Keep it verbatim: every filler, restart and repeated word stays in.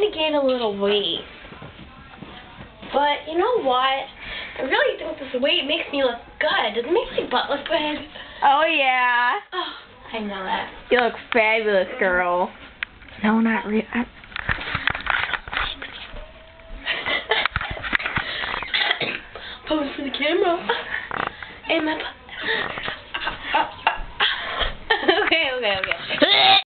to gain a little weight. But you know what? I really think this weight makes me look good. Does it make my butt look good? Oh, yeah. Oh, I know that. You look fabulous, girl. No, not really. Pose for the camera. And my butt.